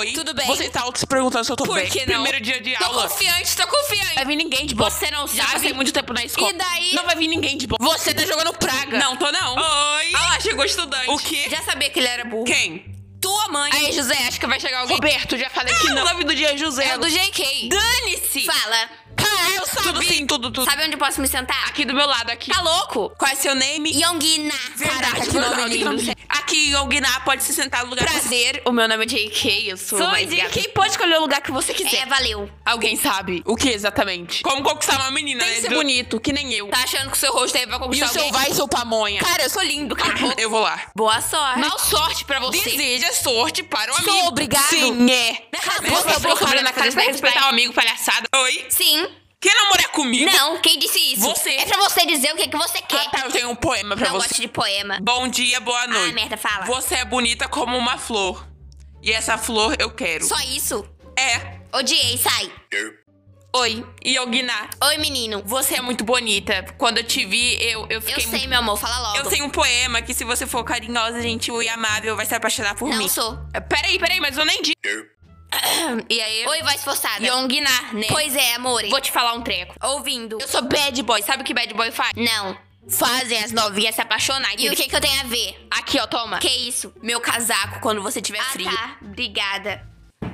Oi. Tudo bem? Você tá se perguntando se eu tô Por bem. que não? Primeiro dia de Tô aula. confiante, tô confiante. Vai vir ninguém de boa. Você não Já sabe? passei muito tempo na escola. E daí? Não vai vir ninguém de boa. Você tá jogando praga. Não, tô não. Oi! Ah lá, chegou estudante. O quê? Já sabia que ele era burro. Quem? Tua mãe. Aí, José, acho que vai chegar alguém. Roberto, já falei que não. O nome do dia é José. É o do JK. Dane-se. Fala. Eu sabia. Tudo sim, tudo. Sabe onde eu posso me sentar? Aqui do meu lado, aqui. Tá louco? Qual é seu name? Yongina. Caraca, que nome lindo. Aqui, Yongina, pode se sentar no lugar. Prazer. O meu nome é JK, eu sou Sou mais JK. gata. Pode escolher o lugar que você quiser. É, valeu. Alguém sabe o que exatamente? Como conquistar uma menina, Tem né? que ser bonito, que nem eu. Tá achando que o seu rosto aí vai E conquistar o seu alguém? vai, seu pamonha. Cara, eu sou lindo. Cala a boca. Eu vou lá. Boa sorte. Mal sorte pra você. Deseja sorte para o Sou amigo. obrigado. Sim, é. Cala a Boca, boca, boca, Bruna, na cara pra respeitar o amigo, palhaçada. Oi? Sim. Quer namorar comigo? Não, quem disse isso? Você. É pra você dizer o que você quer. Ah, tá, eu tenho um poema pra Não você. gosto de poema. Bom dia, boa noite. Ah, merda, fala. Você é bonita como uma flor. E essa flor eu quero. Só isso? É. Odiei, sai. Oi, Yogina. Oi, menino. Você é muito bonita. Quando eu te vi, eu Eu fiquei sei, muito... meu amor, fala logo. Eu sei um poema que se você for carinhosa, gentil e amável, vai se apaixonar por Não mim. sou. Peraí, mas eu nem disse. E aí? Oi, voz forçada. Yongina, né? Pois é, amor. Vou te falar um treco. ouvindo. Eu sou bad boy. Sabe o que bad boy faz? Não. Fazem as novinhas se apaixonar. E o que eu tenho a ver? Aqui, ó, toma. Que isso? Meu casaco quando você tiver frio. Tá. Obrigada.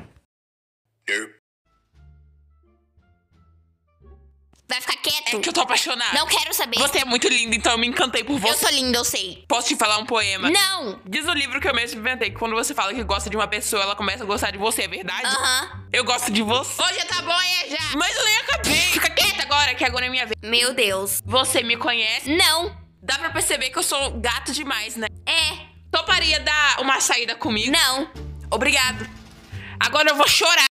Vai ficar quieto? É que eu tô apaixonada. Não quero saber. Você é muito linda, então eu me encantei por Eu você. sou linda, eu sei. Posso te falar um poema? Não. Diz o livro que eu mesmo inventei, que quando você fala que gosta de uma pessoa, ela começa a gostar de você, é verdade? Aham. Eu gosto de você. Hoje tá bom, é já. Mas eu nem acabei. Fica quieta agora, que agora é minha vez. Meu Deus. Você me conhece? Não. Dá pra perceber que eu sou gato demais, né? É. Toparia dar uma saída comigo? Não. Obrigado. Agora eu vou chorar.